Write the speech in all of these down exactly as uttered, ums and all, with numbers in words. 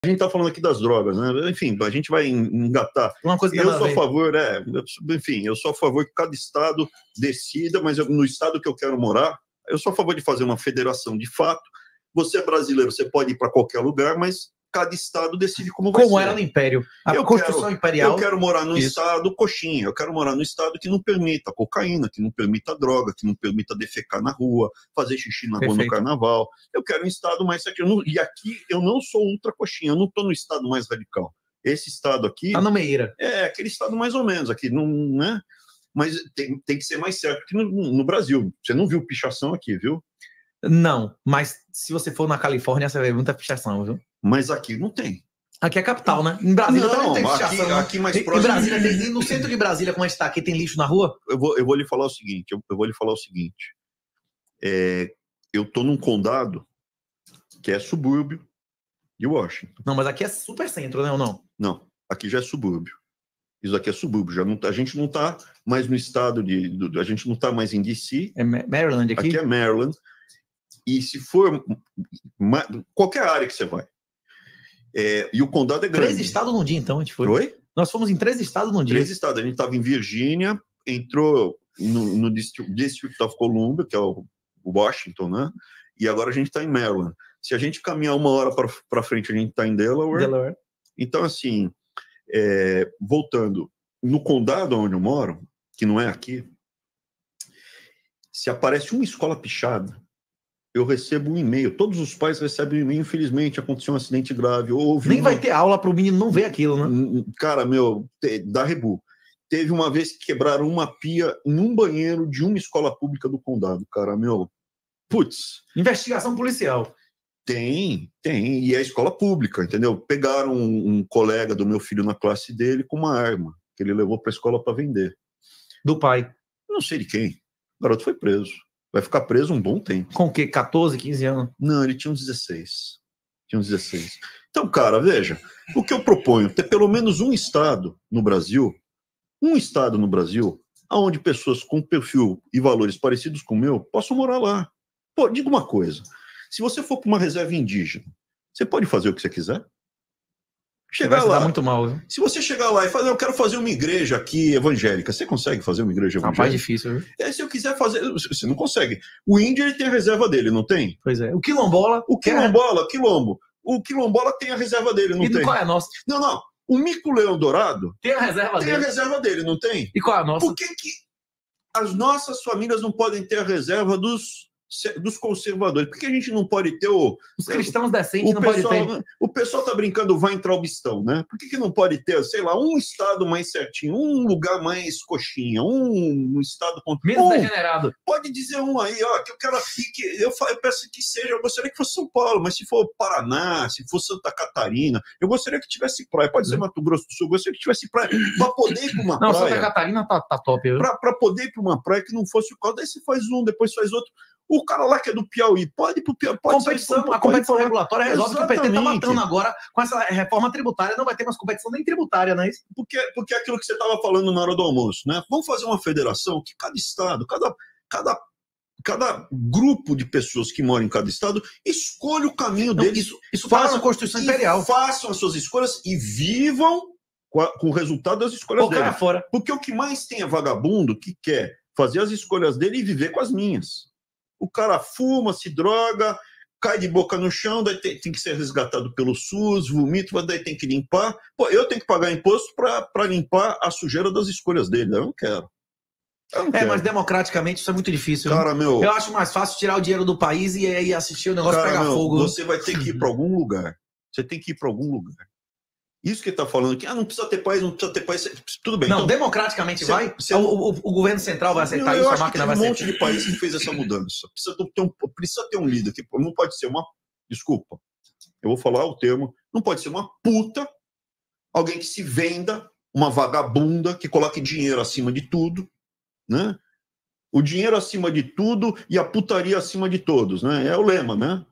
A gente está falando aqui das drogas, né? Enfim, a gente vai engatar. Uma coisa que eu sou a favor, é, enfim, eu sou a favor que cada estado decida, mas eu, no estado que eu quero morar, eu sou a favor de fazer uma federação de fato. Você é brasileiro, você pode ir para qualquer lugar, mas cada estado decide como vai Como ser. era no Império. A eu Constituição quero, Imperial. Eu quero morar num Isso. estado coxinha, eu quero morar num estado que não permita cocaína, que não permita droga, que não permita defecar na rua, fazer xixi na rua no carnaval. Eu quero um estado mais certinho. Eu não, e aqui eu não sou ultra coxinha, eu não estou no estado mais radical. Esse estado aqui... Tá no Meira. É, aquele estado mais ou menos aqui, não, né? Mas tem, tem que ser mais certo que no, no Brasil. Você não viu pichação aqui, viu? Não, mas se você for na Califórnia, você vai ver muita pichação, viu? Mas aqui não tem. Aqui é a capital, né? Em Brasília não, também tem aqui, pichação. Aqui mais em, próximo... Em Brasília, tem, no centro de Brasília, como a gente está aqui, tem lixo na rua? Eu vou, eu vou lhe falar o seguinte, eu, eu vou lhe falar o seguinte. É, eu tô num condado que é subúrbio de Washington. Não, mas aqui é super centro, né, ou não? Não, aqui já é subúrbio. Isso aqui é subúrbio. Já não, a gente não está mais no estado de... Do, a gente não está mais em D C. É Maryland aqui? Aqui é Maryland. E se for... Uma, qualquer área que você vai. É, e o condado é grande. Três estados num dia, então, a gente foi. Oi? Nós fomos em três estados num dia. Três estados. A gente estava em Virgínia, entrou no, no District, District of Columbia, que é o Washington, né? E agora a gente está em Maryland. Se a gente caminhar uma hora para frente, a gente está em Delaware. Delaware. Então, assim, é, voltando, no condado onde eu moro, que não é aqui, se aparece uma escola pichada, eu recebo um e-mail. Todos os pais recebem um e-mail. Infelizmente, aconteceu um acidente grave. Houve Nem uma... vai ter aula para o menino não ver aquilo, né? Cara, meu, dá rebu. Teve uma vez que quebraram uma pia em um banheiro de uma escola pública do condado, cara, meu. Putz. Investigação policial. Tem, tem. E é escola pública, entendeu? Pegaram um, um colega do meu filho na classe dele com uma arma, que ele levou para a escola para vender. Do pai? Não sei de quem. O garoto foi preso. Vai ficar preso um bom tempo. Com o quê? quatorze, quinze anos? Não, ele tinha uns dezesseis. Tinha uns dezesseis. Então, cara, veja, o que eu proponho, ter pelo menos um estado no Brasil, um estado no Brasil, onde pessoas com perfil e valores parecidos com o meu possam morar lá. Pô, diga uma coisa, se você for para uma reserva indígena, você pode fazer o que você quiser? Chegar lá, muito mal, viu? Se você chegar lá e falar, eu quero fazer uma igreja aqui evangélica, você consegue fazer uma igreja evangélica? Rapaz, difícil, viu? É, se eu quiser fazer, você não consegue. O índio, ele tem a reserva dele, não tem? Pois é. O quilombola... O quilombola, quilombo. O quilombola tem a reserva dele, não e tem? E qual é a nossa? Não, não. O mico-leão dourado... Tem a reserva tem dele. Tem a reserva dele, não tem? E qual é a nossa? Por que que as nossas famílias não podem ter a reserva dos... dos conservadores? Por que a gente não pode ter o... Os cristãos decentes o não pessoal, podem ter. O pessoal tá brincando, vai entrar o bistão, né? Por que que não pode ter, sei lá, um estado mais certinho, um lugar mais coxinha, um, um estado... Menos um, degenerado. Pode dizer um aí, ó, que eu quero aqui, que eu, eu peço que seja, eu gostaria que fosse São Paulo, mas se for Paraná, se for Santa Catarina, eu gostaria que tivesse praia, pode ser Mato Grosso do Sul, eu gostaria que tivesse praia, para poder ir para uma não, praia... Não, Santa Catarina tá, tá top. Para poder ir para uma praia que não fosse o caldo, daí você faz um, depois faz outro. O cara lá que é do Piauí, pode ir pro Piauí. Pode competição, sair, a competição pode regulatória resolve que o P T tá matando agora com essa reforma tributária, não vai ter mais competição nem tributária, não é isso? Porque, porque é aquilo que você estava falando na hora do almoço, né? Vamos fazer uma federação que cada estado, cada, cada, cada grupo de pessoas que moram em cada estado escolha o caminho não, deles. Isso, isso faz na Constituição Imperial. Façam as suas escolhas e vivam com, a, com o resultado das escolhas deles. Fora. Porque o que mais tem é vagabundo que quer fazer as escolhas dele e viver com as minhas. O cara fuma, se droga, cai de boca no chão, daí tem, tem que ser resgatado pelo SUS, vomita, daí tem que limpar. Pô, eu tenho que pagar imposto para limpar a sujeira das escolhas dele. Eu não quero. Eu não é, quero. Mas democraticamente isso é muito difícil. Cara, meu, eu acho mais fácil tirar o dinheiro do país e, e assistir o negócio cara, pegar meu, fogo. Você vai ter que ir para algum lugar. Você tem que ir para algum lugar. Isso que ele está falando aqui, ah, não precisa ter país, não precisa ter país, tudo bem. Não, então, democraticamente você, vai? Você, o, o, o governo central vai aceitar eu isso, acho a máquina que vai tem um aceitar? monte de país que fez essa mudança. Precisa ter um, precisa ter um líder, que não pode ser uma, desculpa, eu vou falar o termo, não pode ser uma puta, alguém que se venda, uma vagabunda, que coloque dinheiro acima de tudo, né? O dinheiro acima de tudo e a putaria acima de todos, né? É o lema, né?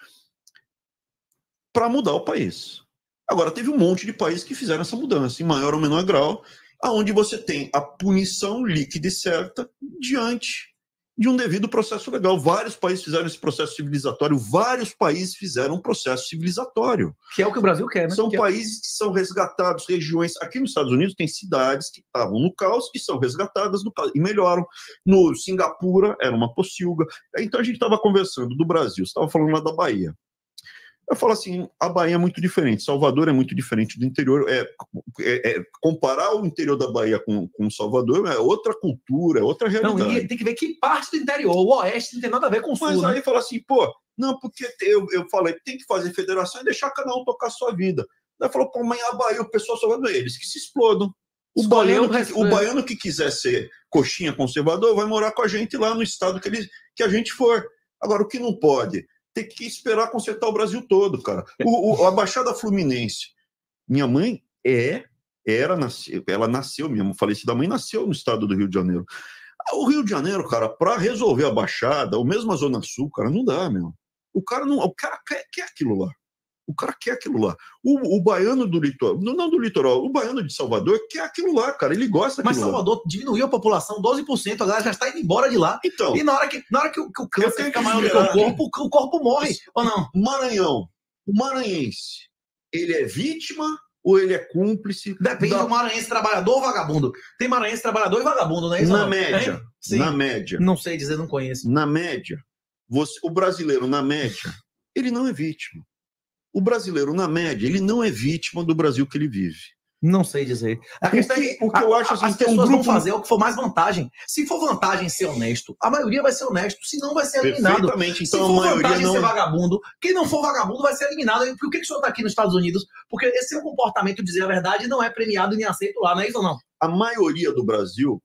Para mudar o país. Agora, teve um monte de países que fizeram essa mudança, em maior ou menor grau, aonde você tem a punição líquida e certa diante de um devido processo legal. Vários países fizeram esse processo civilizatório, vários países fizeram um processo civilizatório. Que é o que o Brasil quer, né? São que países que são resgatados, regiões... Aqui nos Estados Unidos tem cidades que estavam no caos e são resgatadas no caos, e melhoram. No Singapura era uma pocilga. Então a gente estava conversando do Brasil, você estava falando lá da Bahia. Eu falo assim, a Bahia é muito diferente, Salvador é muito diferente do interior. É, é, é, comparar o interior da Bahia com, com Salvador é outra cultura, é outra realidade. Não, e tem que ver que parte do interior, o oeste não tem nada a ver com o sul. Mas aí né? fala assim, pô, não, porque eu, eu falei, tem que fazer federação e deixar cada um tocar a sua vida. Daí falou, pô, mas a Bahia, o pessoal só vai eles que se explodam. O baiano, que, o baiano que quiser ser coxinha conservador vai morar com a gente lá no estado que, ele, que a gente for. Agora, o que não pode... Tem que esperar consertar o Brasil todo, cara. O, o, a Baixada Fluminense. Minha mãe é, era, nasceu, ela nasceu, minha falecida mãe nasceu no estado do Rio de Janeiro. O Rio de Janeiro, cara, para resolver a Baixada, ou mesmo a Zona Sul, cara, não dá, meu. O cara não, o cara quer, quer aquilo lá. O cara quer aquilo lá. O, o baiano do litoral, não, não do litoral, o baiano de Salvador quer aquilo lá, cara. Ele gosta daquilo. Mas Salvador lá. Diminuiu a população doze por cento, a galera já está indo embora de lá. Então, e na hora que, na hora que, o, que o câncer fica que maior do que o corpo, o corpo morre, isso, ou não? Maranhão. O maranhense, ele é vítima ou ele é cúmplice? Depende da... do maranhense trabalhador ou vagabundo. Tem maranhense trabalhador e vagabundo, não é isso? Na não? média. É? Na média. Não sei dizer, não conheço. Na média. Você, o brasileiro, na média, ele não é vítima. O brasileiro, na média, ele não é vítima do Brasil que ele vive. Não sei dizer. A questão o que, é que o que eu acho assim, as que pessoas um grupo... vão fazer o que for mais vantagem. Se for vantagem ser honesto, a maioria vai ser honesto. Se não, vai ser eliminado. Então, se for vantagem não... ser vagabundo, quem não for vagabundo vai ser eliminado. Por que, que o senhor está aqui nos Estados Unidos? Porque esse seu comportamento, dizer a verdade, não é premiado e nem aceito lá, não é isso ou não? A maioria do Brasil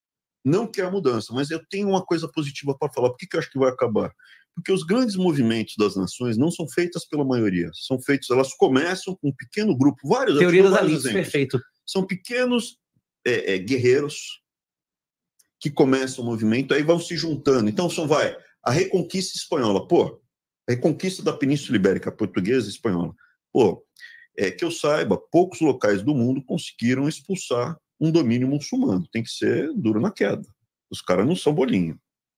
não quer mudança, mas eu tenho uma coisa positiva para falar. Por que, que eu acho que vai acabar? Porque os grandes movimentos das nações não são feitas pela maioria. São feitos, elas começam com um pequeno grupo, vários... Teoria das elites, perfeito. São pequenos é, é, guerreiros que começam o movimento, aí vão se juntando. Então, são, vai, a Reconquista Espanhola, pô, a Reconquista da Península Ibérica, portuguesa e espanhola, pô, é, que eu saiba, poucos locais do mundo conseguiram expulsar um domínio muçulmano. Tem que ser duro na queda. Os caras não são bolinho.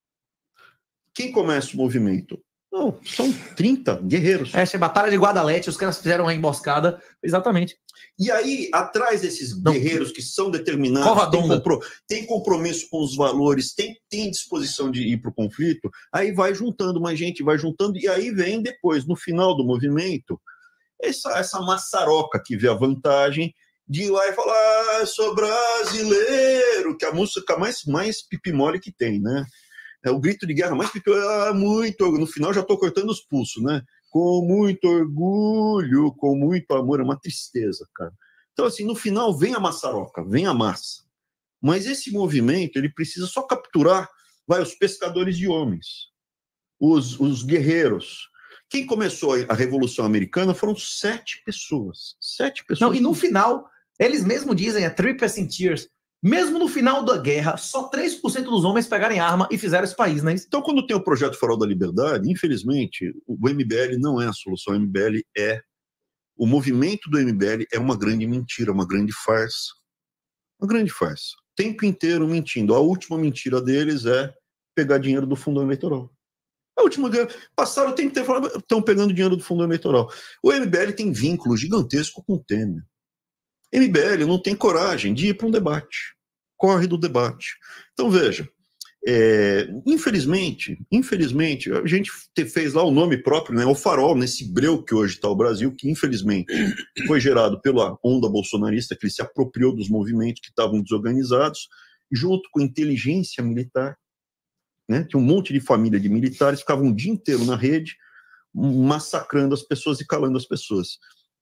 Quem começa o movimento? Não, são trinta guerreiros. Essa é a Batalha de Guadalete, os caras fizeram uma emboscada, exatamente. E aí, atrás desses não. guerreiros que são determinados, tem, compro tem compromisso com os valores, tem, tem disposição de ir para o conflito, aí vai juntando mais gente, vai juntando, e aí vem depois, no final do movimento, essa, essa maçaroca que vê a vantagem de ir lá e falar, ah, eu sou brasileiro, que é a música mais, mais pipimole que tem, né? É o grito de guerra mais pipi, ah, muito, no final já estou cortando os pulsos, né? Com muito orgulho, com muito amor, é uma tristeza, cara. Então, assim, no final vem a maçaroca, vem a massa. Mas esse movimento, ele precisa só capturar, vai, os pescadores de homens, os, os guerreiros. Quem começou a Revolução Americana foram sete pessoas. Sete pessoas. Não, e no final, eles mesmos dizem, é three percent tears. Mesmo no final da guerra, só três por cento dos homens pegarem arma e fizeram esse país, né? Então, quando tem o Projeto Farol da Liberdade, infelizmente, o M B L não é a solução. O M B L é... O movimento do M B L é uma grande mentira, uma grande farsa. Uma grande farsa. O tempo inteiro mentindo. A última mentira deles é pegar dinheiro do fundo eleitoral. A última guerra... Passaram o tempo inteiro falando, estão pegando dinheiro do fundo eleitoral. O M B L tem vínculo gigantesco com o Temer. M B L não tem coragem de ir para um debate, corre do debate. Então, veja, é, infelizmente, infelizmente, a gente fez lá o nome próprio, né, o farol, nesse breu que hoje está o Brasil, que infelizmente foi gerado pela onda bolsonarista, que ele se apropriou dos movimentos que estavam desorganizados, junto com inteligência militar, né, tinha um monte de família de militares, ficavam um dia inteiro na rede, massacrando as pessoas e calando as pessoas.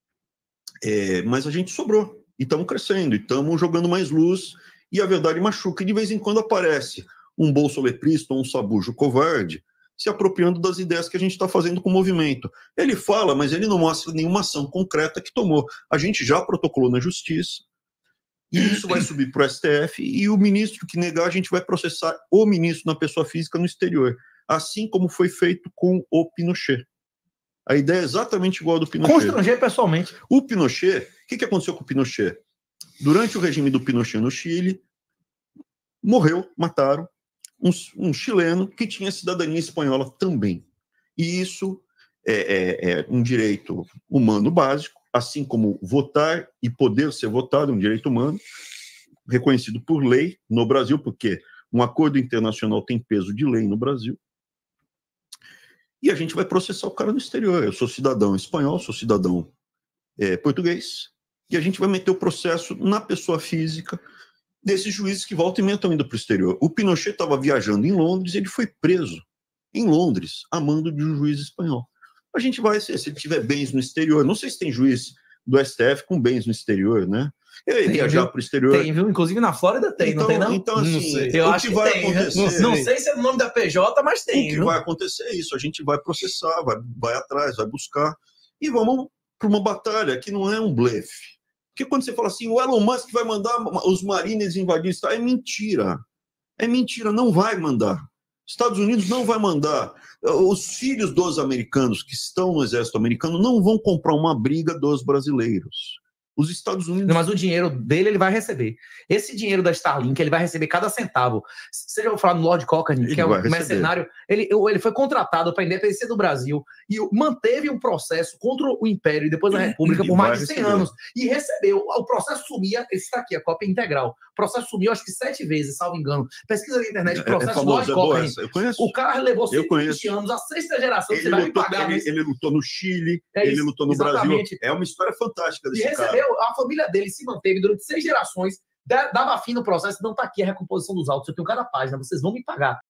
É, mas a gente sobrou, e estamos crescendo, e estamos jogando mais luz, e a verdade machuca, e de vez em quando aparece um bolsoletrista ou um sabujo covarde se apropriando das ideias que a gente está fazendo com o movimento. Ele fala, mas ele não mostra nenhuma ação concreta que tomou. A gente já protocolou na justiça, e isso vai subir para o S T F, e o ministro que negar, a gente vai processar o ministro na pessoa física no exterior, assim como foi feito com o Pinochet. A ideia é exatamente igual a do Pinochet. Constranger pessoalmente. O Pinochet, o que, que aconteceu com o Pinochet? Durante o regime do Pinochet no Chile, morreu, mataram um, um chileno que tinha cidadania espanhola também. E isso é, é, é um direito humano básico, assim como votar e poder ser votado, um direito humano, reconhecido por lei no Brasil, porque um acordo internacional tem peso de lei no Brasil. E a gente vai processar o cara no exterior. Eu sou cidadão espanhol, sou cidadão é, português, e a gente vai meter o processo na pessoa física desses juízes que voltam e meia estão indo para o exterior. O Pinochet estava viajando em Londres e ele foi preso em Londres, a mando de um juiz espanhol. A gente vai, se ele tiver bens no exterior, não sei se tem juiz do S T F com bens no exterior, né? Eu ia viajar para o exterior. Tem, viu? Inclusive na Flórida tem, então, não tem não? Então, assim, não sei. Eu o acho que, que vai tem, acontecer... Né? Não sei se é no nome da P J, mas tem. O que viu? vai acontecer é isso, a gente vai processar, vai, vai atrás, vai buscar, e vamos para uma batalha que não é um blefe. Porque quando você fala assim, o Elon Musk vai mandar os marines invadir, é mentira. É mentira, não vai mandar. Estados Unidos não vai mandar. Os filhos dos americanos que estão no exército americano não vão comprar uma briga dos brasileiros. Os Estados Unidos... Não, mas o dinheiro dele ele vai receber. Esse dinheiro da Starlink, ele vai receber cada centavo. Você já ouviu falar no Lord Cochrane, que é um mercenário? Ele, ele foi contratado para a independência do Brasil e manteve um processo contra o Império e depois a República por mais de cem anos. E recebeu. O processo sumia, esse está aqui, a cópia integral. O processo sumiu, acho que sete vezes, salvo engano. Pesquisa na internet, processo é, é famoso, Lord Cochrane. Eu conheço. O cara levou cento e vinte anos, a sexta geração, ele você vai lutou, me pagar. Ele, mas... ele lutou no Chile, é ele isso, lutou no exatamente. Brasil. É uma história fantástica desse e recebeu, cara. A família dele se manteve durante seis gerações, dava fim no processo, não está aqui a recomposição dos autos, eu tenho cada página, vocês vão me pagar.